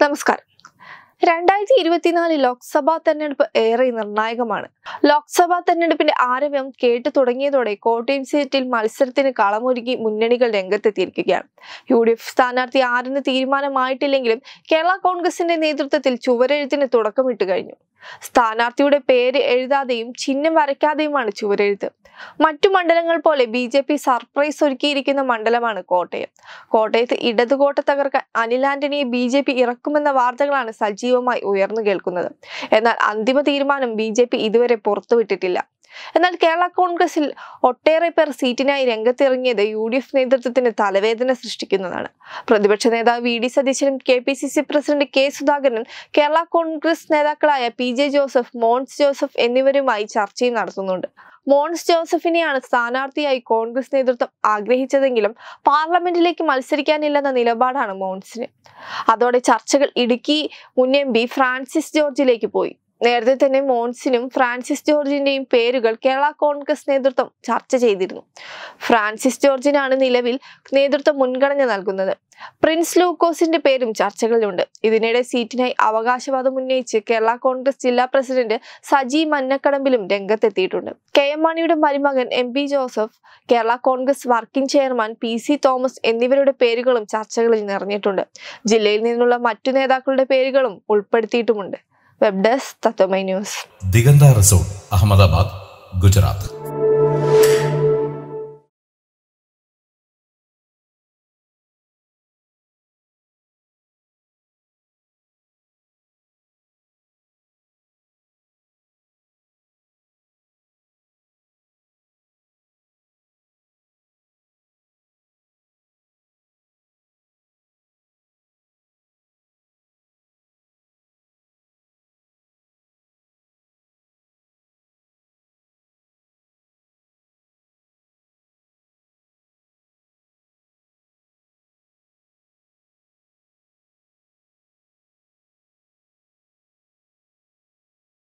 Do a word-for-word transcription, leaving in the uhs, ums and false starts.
നമസ്കാരം. രണ്ടായിരത്തി ഇരുപത്തിനാല് ലോക്സഭാ തെരഞ്ഞെടുപ്പ് ഏറെ നിർണായകമാണ്. ലോക്സഭാ തെരഞ്ഞെടുപ്പിന്റെ ആരവം കേട്ടു തുടങ്ങിയതോടെ കോട്ടയം സീറ്റിൽ മത്സരത്തിന് കളമൊരുക്കി മുന്നണികൾ രംഗത്തെത്തിയിരിക്കുകയാണ്. യു ഡി എഫ് സ്ഥാനാർത്ഥി ആരെന്ന് തീരുമാനമായിട്ടില്ലെങ്കിലും കേരള കോൺഗ്രസിന്റെ നേതൃത്വത്തിൽ ചുവരെഴുത്തിന് തുടക്കമിട്ട് കഴിഞ്ഞു. സ്ഥാനാർത്ഥിയുടെ പേര് എഴുതാതെയും ചിഹ്നം വരയ്ക്കാതെയുമാണ് ചുവരെഴുത്ത്. മറ്റു മണ്ഡലങ്ങൾ പോലെ ബി ജെ പി സർപ്രൈസ് ഒരുക്കിയിരിക്കുന്ന മണ്ഡലമാണ് കോട്ടയം. കോട്ടയത്ത് ഇടതുകോട്ട തകർക്കാൻ അനിൽ ആന്റണിയെ ബി ജെ പി ഇറക്കുമെന്ന വാർത്തകളാണ് സജീവമായി ഉയർന്നു കേൾക്കുന്നത്. എന്നാൽ അന്തിമ തീരുമാനം ബി ജെ പി ഇതുവരെ പുറത്തുവിട്ടിട്ടില്ല. എന്നാൽ കേരള കോൺഗ്രസിൽ ഒട്ടേറെ പേർ സീറ്റിനായി രംഗത്തിറങ്ങിയത് യു ഡി എഫ് നേതൃത്വത്തിന് തലവേദന സൃഷ്ടിക്കുന്നതാണ്. പ്രതിപക്ഷ നേതാവ് വി ഡി സതീശനും K P C C president K സുധാകരനും കേരള കോൺഗ്രസ് നേതാക്കളായ P J Joseph, Mons Joseph എന്നിവരുമായി ചർച്ചയും നടത്തുന്നുണ്ട്. മോൻസ് ജോസഫിനെയാണ് സ്ഥാനാർത്ഥിയായി കോൺഗ്രസ് നേതൃത്വം ആഗ്രഹിച്ചതെങ്കിലും പാർലമെന്റിലേക്ക് മത്സരിക്കാനില്ലെന്ന നിലപാടാണ് മോൻസിന്. അതോടെ ചർച്ചകൾ ഇടുക്കി മുൻ എം പി ഫ്രാൻസിസ് ജോർജിലേക്ക് പോയി. നേരത്തെ തന്നെ മോൻസിനും ഫ്രാൻസിസ് ജോർജിന്റെയും പേരുകൾ കേരള കോൺഗ്രസ് നേതൃത്വം ചർച്ച ചെയ്തിരുന്നു. ഫ്രാൻസിസ് ജോർജിനാണ് നിലവിൽ നേതൃത്വം മുൻഗണന നൽകുന്നത്. പ്രിൻസ് ലൂക്കോസിന്റെ പേരും ചർച്ചകളിലുണ്ട്. ഇതിനിടെ സീറ്റിനായി അവകാശവാദം ഉന്നയിച്ച് കേരള കോൺഗ്രസ് ജില്ലാ പ്രസിഡന്റ് സജി മന്നക്കടമ്പിലും രംഗത്തെത്തിയിട്ടുണ്ട്. കെ എം മാണിയുടെ മരുമകൻ M P Joseph, Kerala Congress working chairman P C Thomas എന്നിവരുടെ പേരുകളും ചർച്ചകളിൽ നിറഞ്ഞിട്ടുണ്ട്. ജില്ലയിൽ നിന്നുള്ള മറ്റു നേതാക്കളുടെ പേരുകളും ഉൾപ്പെടുത്തിയിട്ടുമുണ്ട്. Web desk Tatwamayi news. Diganta resort, Ahmedabad, Gujarat.